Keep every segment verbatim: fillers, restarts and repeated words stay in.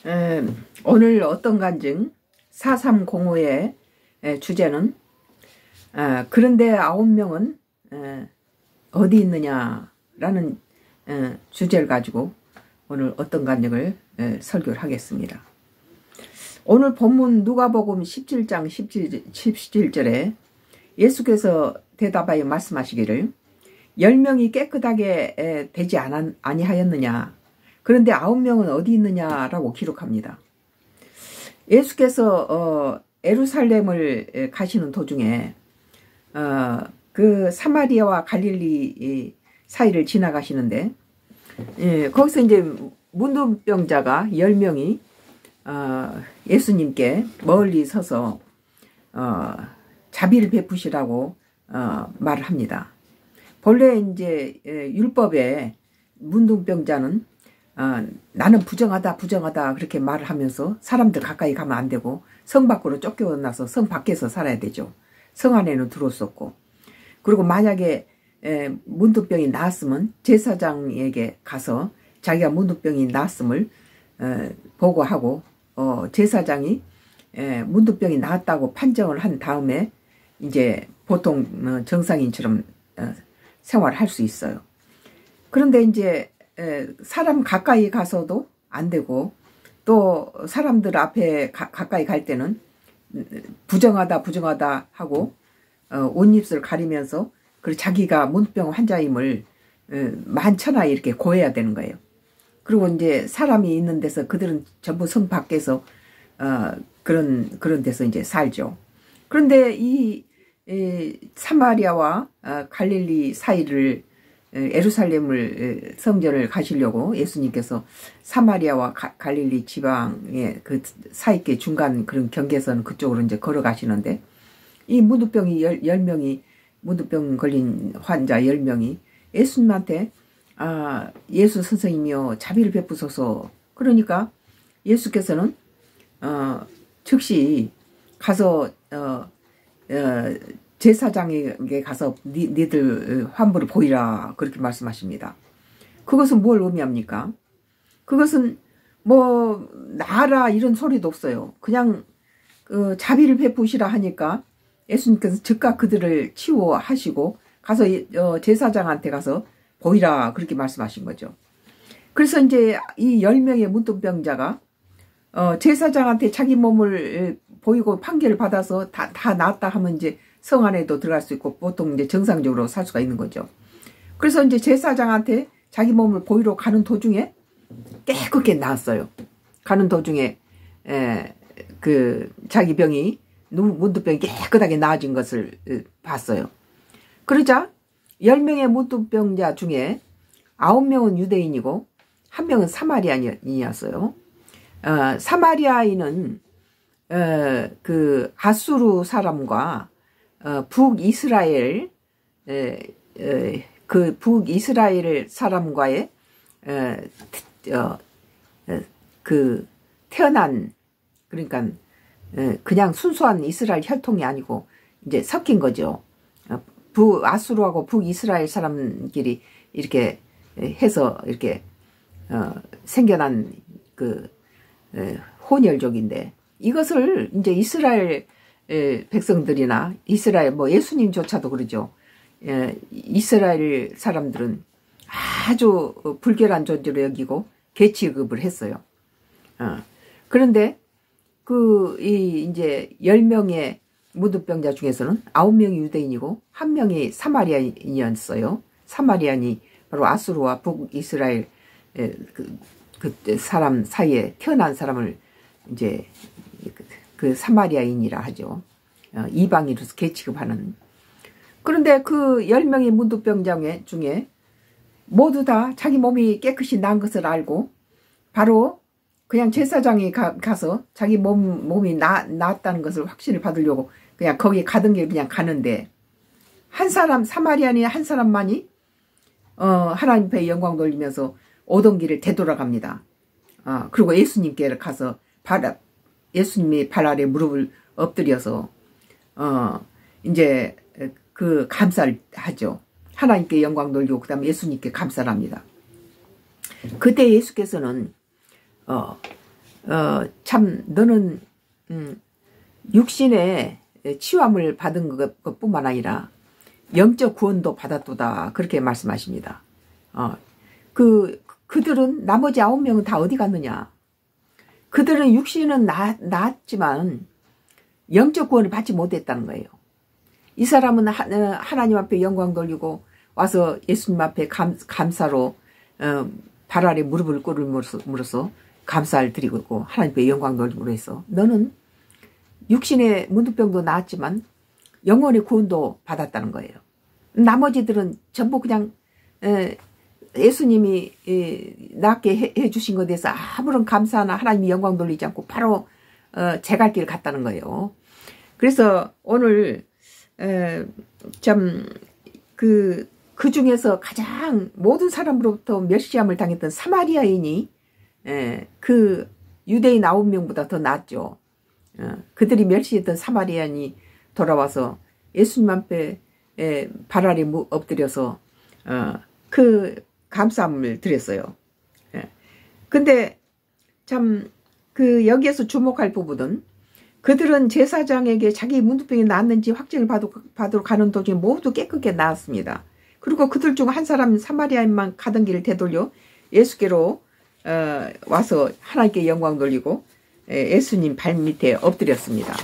에, 오늘 어떤 간증 사삼공오의 에, 주제는 에, 그런데 아홉 명은 에, 어디 있느냐라는 에, 주제를 가지고 오늘 어떤 간증을 에, 설교를 하겠습니다. 오늘 본문 누가복음 십칠 장 십칠 절에 예수께서 대답하여 말씀하시기를 열 명이 깨끗하게 되지 아니하였느냐, 그런데 아홉 명은 어디 있느냐라고 기록합니다. 예수께서 어, 예루살렘을 가시는 도중에 어, 그 사마리아와 갈릴리 사이를 지나가시는데, 예, 거기서 이제 문둥병자가 열 명이 어, 예수님께 멀리 서서 어, 자비를 베푸시라고 어, 말을 합니다. 본래 이제 율법에 문둥병자는 어, 나는 부정하다 부정하다 그렇게 말을 하면서 사람들 가까이 가면 안 되고 성 밖으로 쫓겨나서 성 밖에서 살아야 되죠. 성 안에는 들어올 수 없고, 그리고 만약에 에, 문둥병이 나았으면 제사장에게 가서 자기가 문둥병이 나았음을 에, 보고하고 어, 제사장이 에, 문둥병이 나았다고 판정을 한 다음에 이제 보통 어, 정상인처럼 어, 생활할 수 있어요. 그런데 이제 에, 사람 가까이 가서도 안 되고, 또 사람들 앞에 가, 가까이 갈 때는 부정하다 부정하다 하고 어, 옷입술 가리면서 그리고 자기가 문둥병 환자임을 어, 만천하 이렇게 고해야 되는 거예요. 그리고 이제 사람이 있는 데서 그들은 전부 성 밖에서 어, 그런 그런 데서 이제 살죠. 그런데 이, 이 사마리아와 어, 갈릴리 사이를 예루살렘을 성전을 가시려고 예수님께서 사마리아와 가, 갈릴리 지방의 그 사이께 중간 그런 경계선 그쪽으로 이제 걸어가시는데, 이 문둥병이 열, 열 명이 문둥병 걸린 환자 열 명이 예수님한테 아, 예수 선생님이여 자비를 베푸소서. 그러니까 예수께서는 어, 즉시 가서 어, 어, 제사장에게 가서 니, 니들 환부를 보이라 그렇게 말씀하십니다. 그것은 뭘 의미합니까? 그것은 뭐 나라 이런 소리도 없어요. 그냥 어, 자비를 베푸시라 하니까 예수님께서 즉각 그들을 치유하시고 가서 어, 제사장한테 가서 보이라 그렇게 말씀하신 거죠. 그래서 이제 이 열 명의 문둥병자가 어, 제사장한테 자기 몸을 보이고 판결을 받아서 다, 다 나았다 하면 이제 성 안에도 들어갈 수 있고 보통 이제 정상적으로 살 수가 있는 거죠. 그래서 이제 제사장한테 자기 몸을 보이러 가는 도중에 깨끗게 나았어요. 가는 도중에 에, 그 자기 병이 문둥병이 깨끗하게 나아진 것을 봤어요. 그러자 열 명의 문둥병자 중에 아홉 명은 유대인이고 한 명은 사마리아인이었어요. 어, 사마리아인은 어, 그 아수르 사람과 어, 북이스라엘 에, 에, 그 북이스라엘 사람과의 에, 어, 에, 그 태어난, 그러니까 에, 그냥 순수한 이스라엘 혈통이 아니고 이제 섞인 거죠. 어, 북아수르하고 북이스라엘 사람끼리 이렇게 해서 이렇게 어, 생겨난 그 에, 혼혈족인데, 이것을 이제 이스라엘 에, 백성들이나 이스라엘 뭐 예수님조차도 그러죠. 에, 이스라엘 사람들은 아주 불결한 존재로 여기고 계취급을 했어요. 어. 그런데 그 이 이제 열 명의 문둥병자 중에서는 아홉 명이 유대인이고 한 명이 사마리아인이었어요. 사마리아인이 바로 아수르와 북이스라엘 에, 그, 그 사람 사이에 태어난 사람을 이제 그, 그 사마리아인이라 하죠. 어, 이방인으로서 계취급하는. 그런데 그 열 명의 문둥병자 중에 모두 다 자기 몸이 깨끗이 난 것을 알고 바로 그냥 제사장이 가, 가서 자기 몸, 몸이 나, 나았다는 것을 확신을 받으려고 그냥 거기 가던 길 그냥 가는데, 한 사람, 사마리아인의 한 사람만이 어, 하나님 앞에 영광 돌리면서 오던 길을 되돌아갑니다. 어, 그리고 예수님께 가서 발, 예수님의 발 아래 무릎을 엎드려서 어, 이제 그 감사를 하죠. 하나님께 영광 돌리고 그 다음에 예수님께 감사를 합니다. 그때 예수께서는 어, 어, 참 너는 음, 육신의 치유함을 받은 것, 것뿐만 아니라 영적 구원도 받았도다 그렇게 말씀하십니다. 어, 그 그들은 나머지 아홉 명은 다 어디 갔느냐? 그들은 육신은 나, 나았지만 영적 구원을 받지 못했다는 거예요. 이 사람은 하, 하나님 앞에 영광 돌리고 와서 예수님 앞에 감, 감사로 어, 발 아래 무릎을 꿇음으로써 감사를 드리고 하나님께 영광 돌림으로 해서 너는 육신의 문둥병도 나았지만 영혼의 구원도 받았다는 거예요. 나머지들은 전부 그냥 에, 예수님이 에, 낫게 해, 해주신 것에 대해서 아무런 감사나 하나님이 영광 돌리지 않고 바로 어, 제 갈 길을 갔다는 거예요. 그래서 오늘 에, 참 그, 그 중에서 가장 모든 사람으로부터 멸시함을 당했던 사마리아인이 에, 그 유대인 아홉 명보다 더 낫죠. 어, 그들이 멸시했던 사마리아인이 돌아와서 예수님 앞에 에, 발 아래 엎드려서 어, 그 감사함을 드렸어요. 예. 근데 참 그 여기에서 주목할 부분은 그들은 제사장에게 자기 문둥병이 나았는지 확증을 받으러 가는 도중에 모두 깨끗게 나았습니다. 그리고 그들 중 한 사람 사마리아인만 가던 길을 되돌려 예수께로 어, 와서 하나님께 영광 돌리고 예수님 발밑에 엎드렸습니다.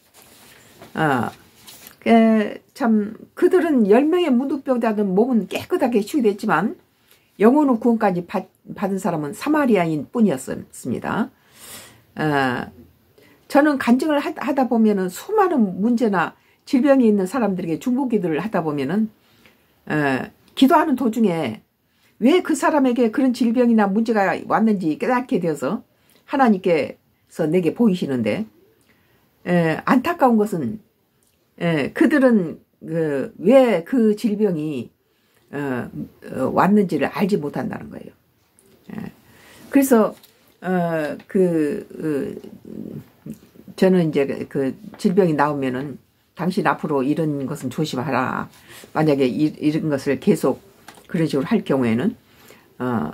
아, 그, 참 그들은 열 명의 문둥병자든 몸은 깨끗하게 치유됐지만 영혼의 구원까지 받, 받은 사람은 사마리아인 뿐이었습니다. 아, 저는 간증을 하다 보면은 수많은 문제나 질병이 있는 사람들에게 중보기도를 하다 보면은 에, 기도하는 도중에 왜 그 사람에게 그런 질병이나 문제가 왔는지 깨닫게 되어서 하나님께서 내게 보이시는데 에, 안타까운 것은 에, 그들은 그, 왜 그 질병이 어, 어, 왔는지를 알지 못한다는 거예요. 에, 그래서 어, 그 어, 저는 이제 그 질병이 나오면은 당신 앞으로 이런 것은 조심하라. 만약에 이, 이런 것을 계속 그런 식으로 할 경우에는 어,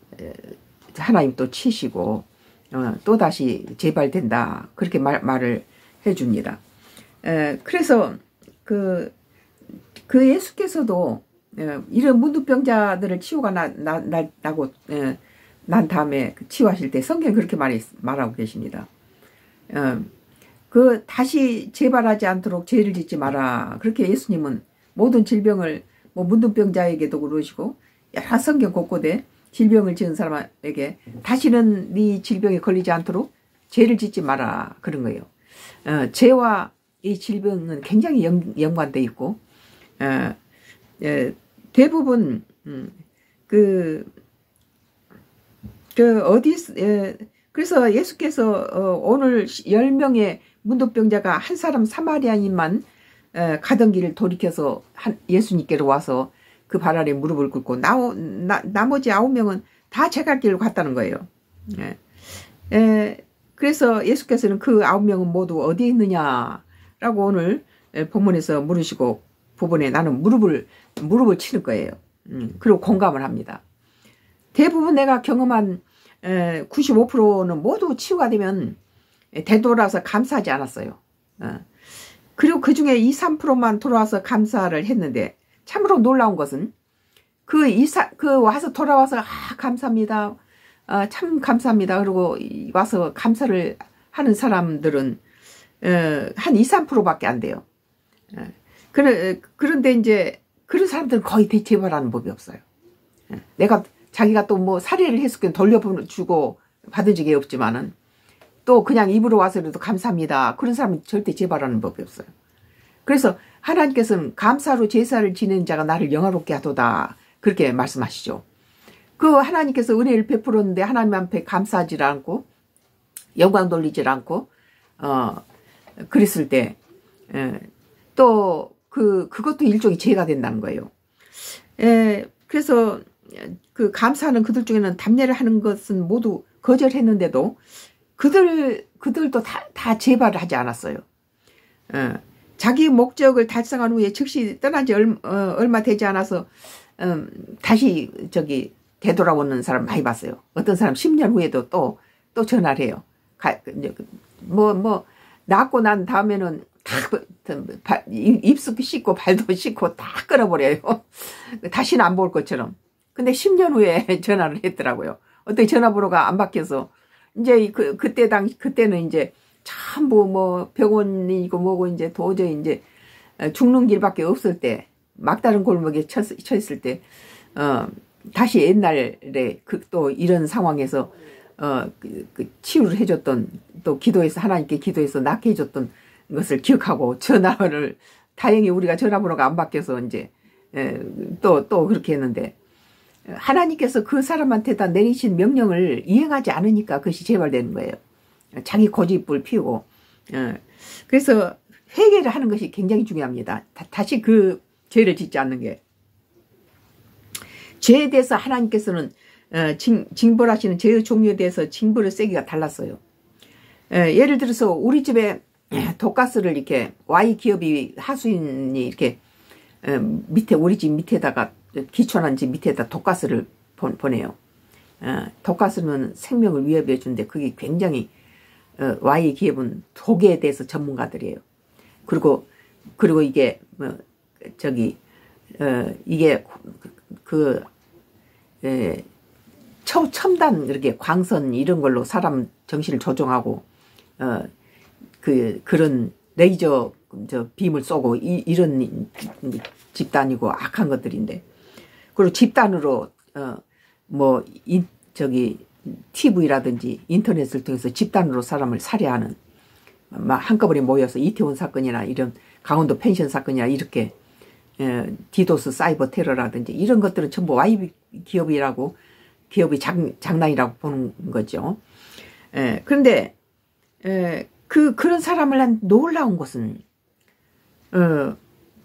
하나님 또 치시고 어, 또 다시 재발된다. 그렇게 말, 말을 해줍니다. 에, 그래서 그, 그 예수께서도 에, 이런 문둥병자들을 치유가 나, 나, 나, 나고 에, 난 다음에 치유하실 때 성경에 그렇게 말, 말하고 계십니다. 어, 그 다시 재발하지 않도록 죄를 짓지 마라. 그렇게 예수님은 모든 질병을 뭐 문둥병자에게도 그러시고 여러 성경 곳곳에 질병을 지은 사람에게 다시는 네 질병에 걸리지 않도록 죄를 짓지 마라 그런 거예요. 어, 죄와 이 질병은 굉장히 연, 연관돼 있고 어, 에, 대부분 음, 그, 그 어디 에, 그래서 예수께서 어, 오늘 열 명의 문둥병자가 한 사람 사마리아인만 에, 가던 길을 돌이켜서 한, 예수님께로 와서 그 발 아래 무릎을 꿇고 나, 나, 나머지 아홉 명은 다 제 갈 길로 갔다는 거예요. 에, 에, 그래서 예수께서는 그 아홉 명은 모두 어디에 있느냐라고 오늘 본문에서 물으시고 부분에 나는 무릎을 무릎을 치는 거예요. 음, 그리고 공감을 합니다. 대부분 내가 경험한 에, 구십오 퍼센트는 모두 치유가 되면 되돌아서 감사하지 않았어요. 어. 그리고 그 중에 이, 삼 퍼센트만 돌아와서 감사를 했는데 참으로 놀라운 것은 그 이사 그 와서 돌아와서 아 감사합니다. 아, 참 감사합니다. 그리고 와서 감사를 하는 사람들은 어, 한 이, 삼 퍼센트밖에 안 돼요. 어. 그래, 그런데 이제 그런 사람들은 거의 재발하는 법이 없어요. 어. 내가 자기가 또 뭐 살해를 했을 돌려주고 받은 적이 없지만은 또 그냥 입으로 와서라도 감사합니다. 그런 사람은 절대 재발하는 법이 없어요. 그래서 하나님께서는 감사로 제사를 지내는 자가 나를 영화롭게 하도다. 그렇게 말씀하시죠. 그 하나님께서 은혜를 베풀었는데 하나님 앞에 감사하지 않고 영광 돌리지 않고 어 그랬을 때 또 그 그것도 일종의 죄가 된다는 거예요. 에, 그래서 그 감사하는 그들 중에는 담례를 하는 것은 모두 거절했는데도 그들 그들도 다, 다 재발을 하지 않았어요. 어, 자기 목적을 달성한 후에 즉시 떠난 지 얼, 어, 얼마 되지 않아서 음, 다시 저기 되돌아오는 사람 많이 봤어요. 어떤 사람 십 년 후에도 또 또 전화를 해요. 뭐, 뭐, 낳고 난 다음에는 다 입도 씻고 발도 씻고 다 끊어버려요. 다시는 안 볼 것처럼. 근데 십 년 후에 전화를 했더라고요. 어떻게 전화번호가 안 바뀌어서. 이제 그, 그때 당, 그때는 이제 전부 뭐 병원이고 뭐고 이제 도저히 이제 죽는 길밖에 없을 때, 막다른 골목에 쳐, 쳐 있을 때, 어, 다시 옛날에 그 또 이런 상황에서 어, 그, 그 치유를 해줬던, 또 기도해서, 하나님께 기도해서 낫게 해줬던 것을 기억하고, 전화를, 다행히 우리가 전화번호가 안 바뀌어서 이제, 에, 또, 또 그렇게 했는데, 하나님께서 그 사람한테다 내리신 명령을 이행하지 않으니까 그것이 재발되는 거예요. 자기 고집을 피우고. 어, 그래서 회개를 하는 것이 굉장히 중요합니다. 다, 다시 그 죄를 짓지 않는 게. 죄에 대해서 하나님께서는 어, 징, 징벌하시는 죄의 종류에 대해서 징벌의 세기가 달랐어요. 에, 예를 들어서 우리 집에 독가스를 이렇게 Y 기업이 하수인이 이렇게 에, 밑에 우리 집 밑에다가 기촌한 집 밑에다 독가스를 보, 보내요. 어, 독가스는 생명을 위협해 주는데 그게 굉장히 어, Y 기업은 독에 대해서 전문가들이에요. 그리고 그리고 이게 뭐 저기 어, 이게 그 에, 첨단 이렇게 광선 이런 걸로 사람 정신을 조종하고 어 그 그런 레이저 저 빔을 쏘고 이, 이런 집단이고 악한 것들인데, 그리고 집단으로 어 뭐 저기 티비라든지 인터넷을 통해서 집단으로 사람을 살해하는, 막 한꺼번에 모여서 이태원 사건이나 이런 강원도 펜션 사건이나 이렇게 에, 디도스 사이버 테러라든지 이런 것들은 전부 Y 기업이라고, 기업이 장, 장난이라고 보는 거죠. 에, 그런데 에, 그 그런 사람을 한 놀라운 것은 어,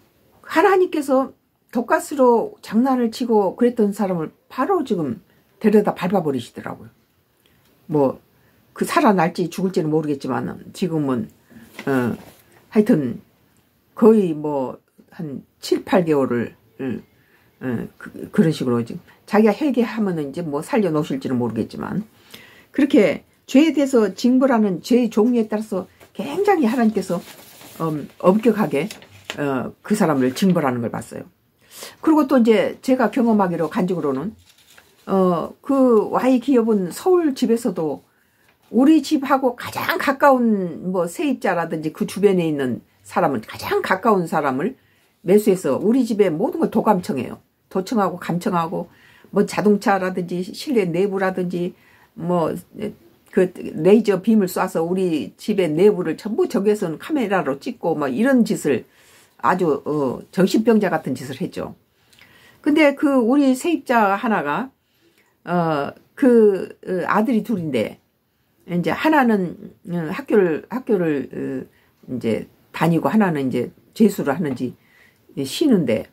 하나님께서 독가스로 장난을 치고 그랬던 사람을 바로 지금 데려다 밟아버리시더라고요. 뭐 그 살아날지 죽을지는 모르겠지만 지금은 어, 하여튼 거의 뭐 한 칠, 팔 개월을 어, 그, 그런 식으로 지금 자기가 회개하면은 이제 뭐 살려놓으실지는 모르겠지만, 그렇게 죄에 대해서 징벌하는 죄의 종류에 따라서 굉장히 하나님께서 음, 엄격하게 어, 그 사람을 징벌하는 걸 봤어요. 그리고 또 이제 제가 경험하기로 간증으로는 어, 그 Y 기업은 서울 집에서도 우리 집하고 가장 가까운 뭐 세입자라든지 그 주변에 있는 사람은, 가장 가까운 사람을 매수해서 우리 집에 모든 걸 도감청해요. 도청하고 감청하고 뭐 자동차라든지 실내 내부라든지 뭐 그 레이저 빔을 쏴서 우리 집의 내부를 전부 저기에서는 카메라로 찍고 뭐 이런 짓을, 아주 어 정신병자 같은 짓을 했죠. 근데 그 우리 세입자 하나가 어 그 아들이 둘인데, 이제 하나는 학교를 학교를 이제 다니고 하나는 이제 재수를 하는지 쉬는데,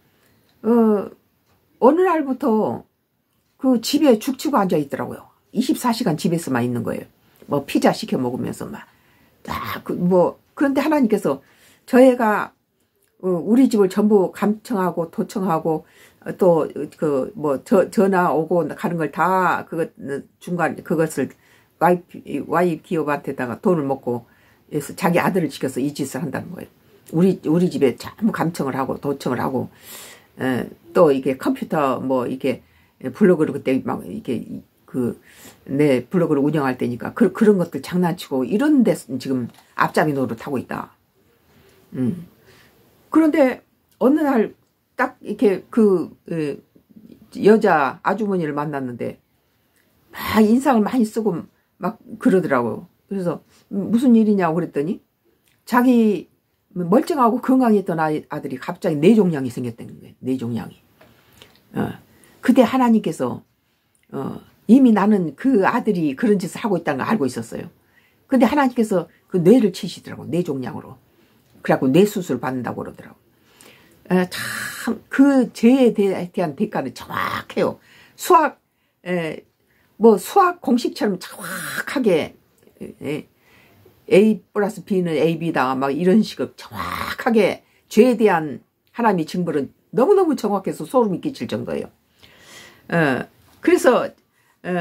어 어느 날부터 그 집에 죽치고 앉아 있더라고요. 이십사 시간 집에서만 있는 거예요. 뭐 피자 시켜 먹으면서 막 딱 그 뭐, 그런데 하나님께서 저 애가 우리 집을 전부 감청하고 도청하고 또 그 뭐 전화 오고 가는 걸 다 그것 중간 그것을 Y, Y 기업한테다가 돈을 먹고 해서 자기 아들을 시켜서 이 짓을 한다는 거예요. 우리 우리 집에 전부 감청을 하고 도청을 하고, 에, 또 이게 컴퓨터 뭐 이게 블로그를 그때 막 이게 그 내 블로그를 운영할 때니까 그 그런 것들 장난치고 이런 데 지금 앞잡이 노릇하고 있다. 음. 그런데 어느 날 딱 이렇게 그 에, 여자 아주머니를 만났는데 막 인상을 많이 쓰고 막 그러더라고요. 그래서 무슨 일이냐고 그랬더니 자기 멀쩡하고 건강했던 아들이 갑자기 뇌종양이 생겼다는 거예요. 뇌종양이. 어. 그때 하나님께서 어, 이미 나는 그 아들이 그런 짓을 하고 있다는 걸 알고 있었어요. 근데 하나님께서 그 뇌를 치시더라고요. 뇌종양으로. 그래갖고 뇌수술 받는다고 그러더라고요. 어, 참 그 죄에 대한 대가는 정확해요. 수학 에, 뭐 수학 공식처럼 정확하게 에, A 플러스 B는 에이 비다 막 이런 식으로 정확하게 죄에 대한 하나님의 징벌은 너무너무 정확해서 소름이 끼칠 정도예요. 어, 그래서 어,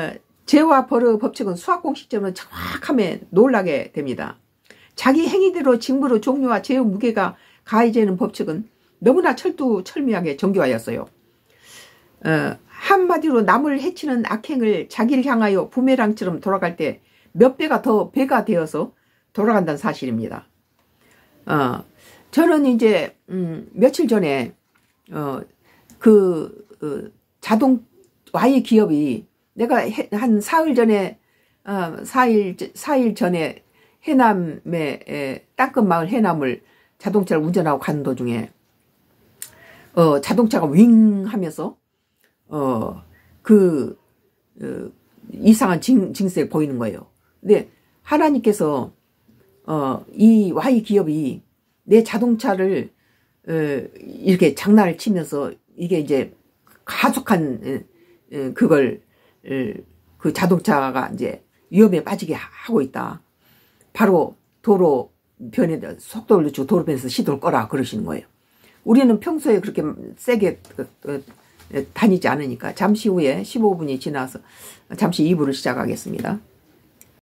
죄와 벌의 법칙은 수학공식점은 정확함에 놀라게 됩니다. 자기 행위대로 징벌의 종류와 죄의 무게가 가해지는 법칙은 너무나 철두철미하게 정교하였어요. 어, 한마디로 남을 해치는 악행을 자기를 향하여 부메랑처럼 돌아갈 때 몇 배가 더 배가 되어서 돌아간다는 사실입니다. 어, 저는 이제 음, 며칠 전에 어, 그 어, 자동 와이 기업이 내가 해, 한 사흘 전에 어, 사일 사일 전에 해남의 에, 땅끝 마을 해남을 자동차를 운전하고 가는 도중에 어, 자동차가 윙 하면서 어, 그 어, 이상한 징, 증세 보이는 거예요. 근데 하나님께서 어, 이 와이 기업이 내 자동차를 어, 이렇게 장난을 치면서 이게 이제 가속한 어, 그걸 어, 그 자동차가 이제 위험에 빠지게 하고 있다. 바로 도로 변에 속도를 늦추고 도로변에서 시도를 꺼라 그러시는 거예요. 우리는 평소에 그렇게 세게 다니지 않으니까 잠시 후에 십오 분이 지나서 잠시 이 부를 시작하겠습니다.